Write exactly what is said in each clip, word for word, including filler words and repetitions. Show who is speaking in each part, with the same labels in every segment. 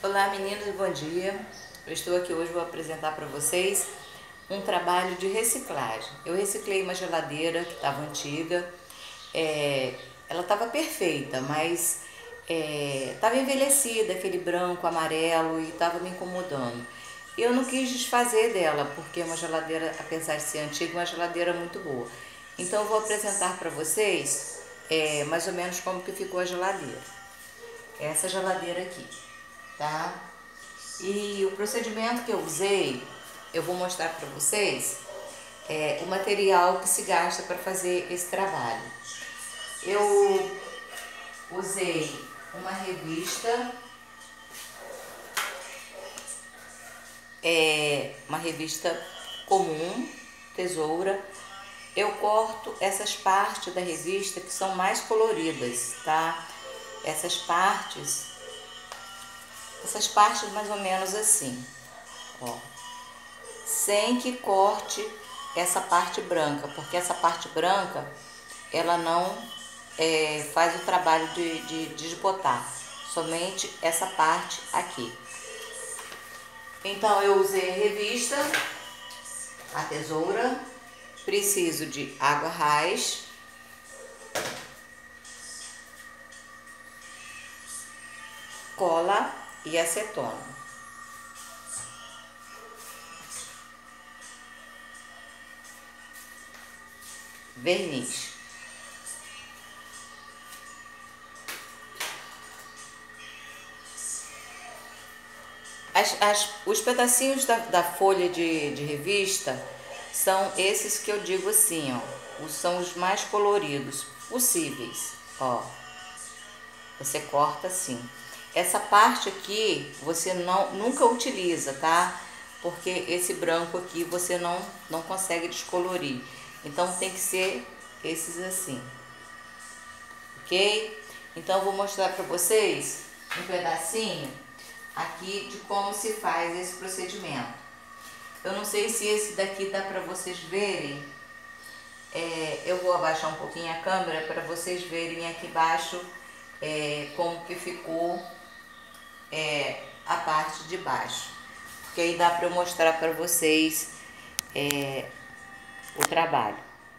Speaker 1: Olá meninos, bom dia. Eu estou aqui hoje, vou apresentar para vocês um trabalho de reciclagem. Eu reciclei uma geladeira que estava antiga, é, ela estava perfeita, mas estava é, envelhecida, aquele branco, amarelo, e estava me incomodando. Eu não quis desfazer dela, porque é uma geladeira, apesar de ser antiga, uma geladeira muito boa. Então eu vou apresentar para vocês é, mais ou menos como que ficou a geladeira. Essa geladeira aqui, tá? E o procedimento que eu usei, eu vou mostrar para vocês é, o material que se gasta para fazer esse trabalho. Eu usei uma revista, é, uma revista comum, tesoura. Eu corto essas partes da revista que são mais coloridas, tá? Essas partes, essas partes mais ou menos assim, ó. Sem que corte essa parte branca, porque essa parte branca, ela não é, faz o trabalho de, de, de desbotar, somente essa parte aqui. Então eu usei a revista, a tesoura, preciso de água raiz, cola e acetona. Verniz. As, as, os pedacinhos da, da folha de, de revista são esses que eu digo assim, ó, são os mais coloridos possíveis, ó. Você corta assim. Essa parte aqui você não, nunca utiliza, tá? Porque esse branco aqui você não, não consegue descolorir. Então tem que ser esses assim, ok? Então eu vou mostrar para vocês um pedacinho aqui de como se faz esse procedimento. Eu não sei se esse daqui dá para vocês verem. É, eu vou abaixar um pouquinho a câmera para vocês verem aqui embaixo é, como que ficou é, a parte de baixo. Porque aí dá para eu mostrar para vocês é, o trabalho.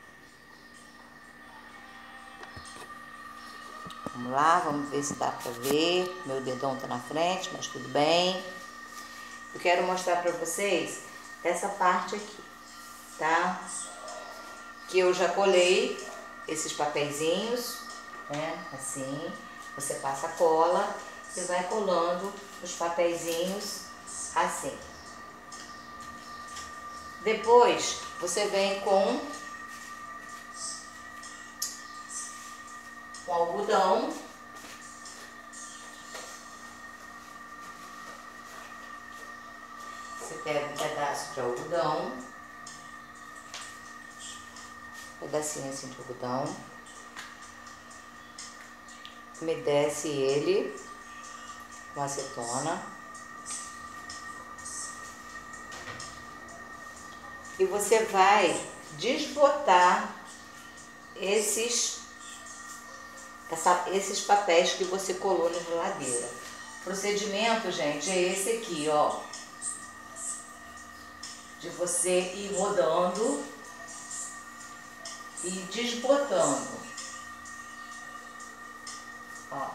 Speaker 1: Vamos lá, vamos ver se dá para ver. Meu dedão tá na frente, mas tudo bem. Eu quero mostrar para vocês essa parte aqui, tá? Que eu já colei esses papeizinhos, né? Assim, você passa a cola e vai colando os papeizinhos assim. Depois você vem com com algodão, você pega um pedaço de algodão, um pedacinho assim de algodão, umedece ele com acetona e você vai desbotar esses Essa, esses papéis que você colou na geladeira. O procedimento, gente, é esse aqui, ó. De você ir rodando e desbotando. Ó.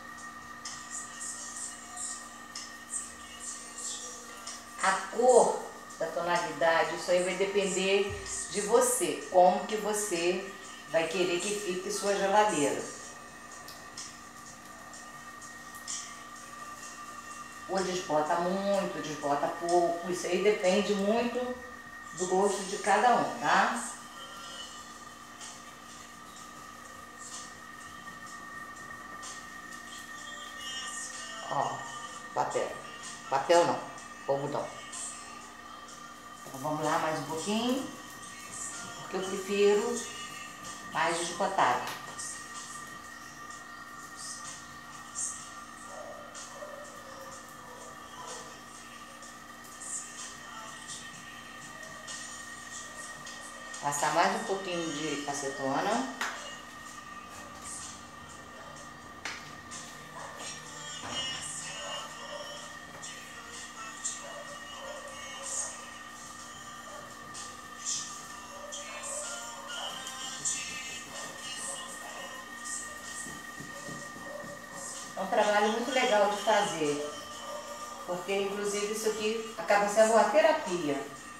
Speaker 1: A cor da tonalidade, isso aí vai depender de você. Como que você vai querer que fique sua geladeira. Ou desbota muito, desbota pouco, isso aí depende muito do gosto de cada um, tá? Ó, papel. Papel não, algodão. Então vamos lá mais um pouquinho, porque eu prefiro mais desbotado. Passar mais um pouquinho de acetona. trabalho muito legal de fazer, porque inclusive isso aqui acaba sendo uma terapia.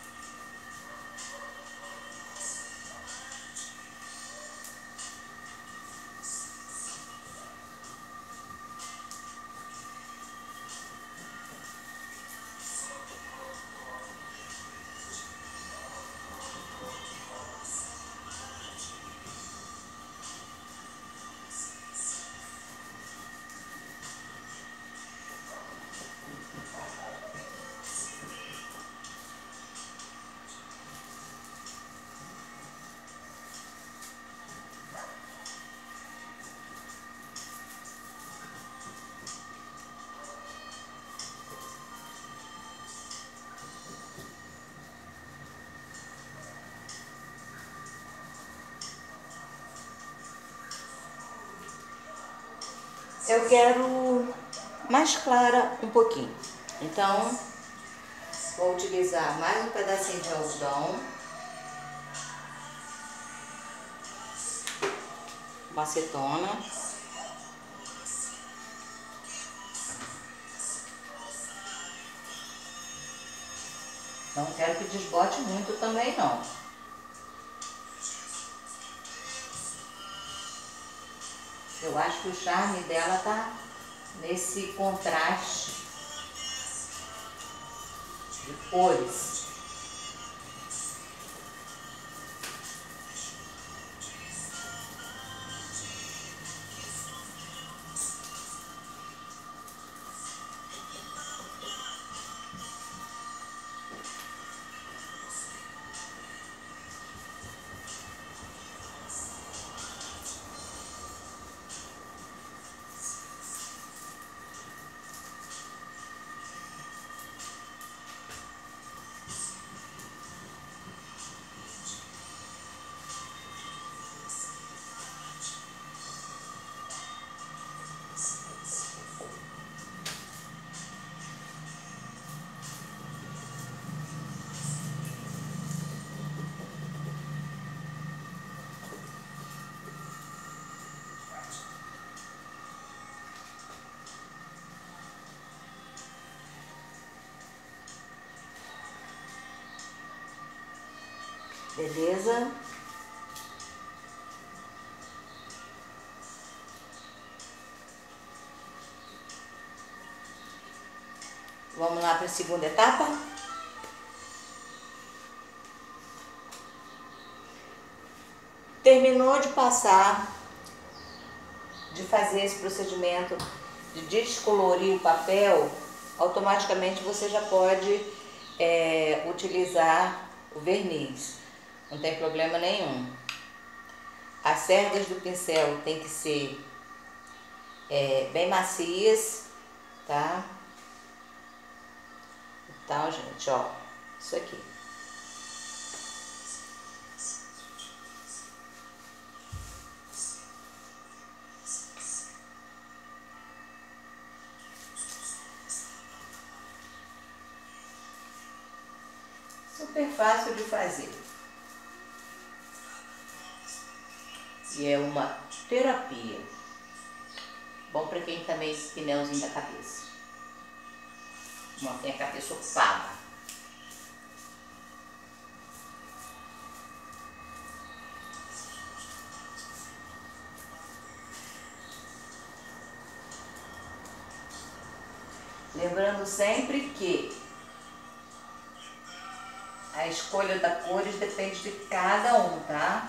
Speaker 1: Eu quero mais clara um pouquinho, então vou utilizar mais um pedacinho de algodão, uma acetona, não quero que desbote muito também não. Eu acho que o charme dela tá nesse contraste de cores. Beleza? Vamos lá para a segunda etapa? Terminou de passar, de fazer esse procedimento de descolorir o papel, automaticamente você já pode é, utilizar o verniz. Não tem problema nenhum. As cerdas do pincel tem que ser é, bem macias, tá? Então, gente, ó, isso aqui. Super fácil de fazer. E é uma terapia. Bom para quem tá meio pneuzinho da cabeça. Não tem a cabeça ocupada. Lembrando sempre que a escolha da cores depende de cada um, tá?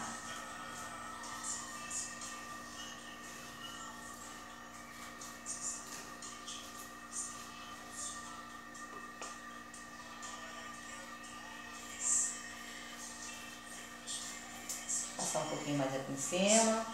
Speaker 1: Passar um pouquinho mais aqui em cima.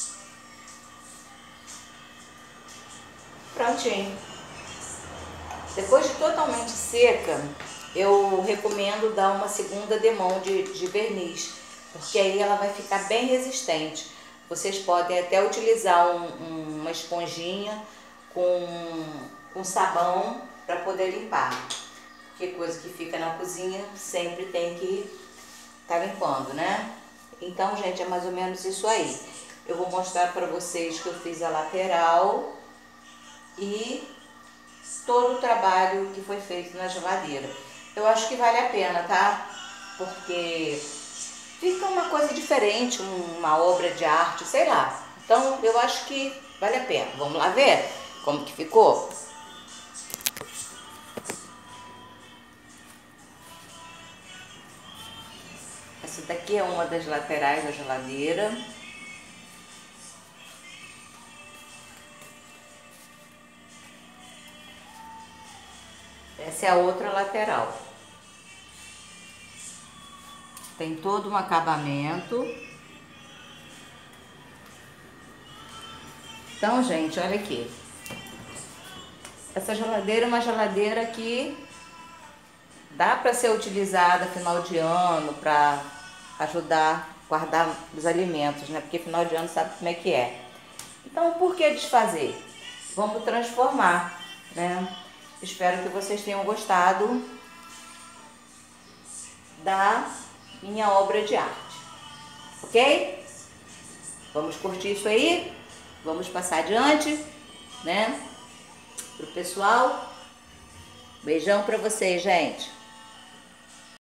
Speaker 1: Prontinho. Depois de totalmente seca, eu recomendo dar uma segunda demão de, de verniz, porque aí ela vai ficar bem resistente. Vocês podem até utilizar um, um, uma esponjinha com, com sabão para poder limpar. Porque coisa que fica na cozinha sempre tem que estar tá limpando, né? Então, gente, é mais ou menos isso aí. Eu vou mostrar para vocês que eu fiz a lateral e todo o trabalho que foi feito na geladeira. Eu acho que vale a pena, tá? Porque fica uma coisa diferente, uma obra de arte, sei lá. Então, eu acho que vale a pena. Vamos lá ver como que ficou? Essa daqui é uma das laterais da geladeira. Essa é a outra lateral. Tem todo um acabamento. Então, gente, olha aqui. Essa geladeira é uma geladeira que dá para ser utilizada final de ano para ajudar a guardar os alimentos, né? Porque final de ano sabe como é que é. Então, por que desfazer? Vamos transformar, né? Espero que vocês tenham gostado da minha obra de arte, ok? Vamos curtir isso aí? Vamos passar adiante, né? Pro pessoal. Beijão pra vocês, gente.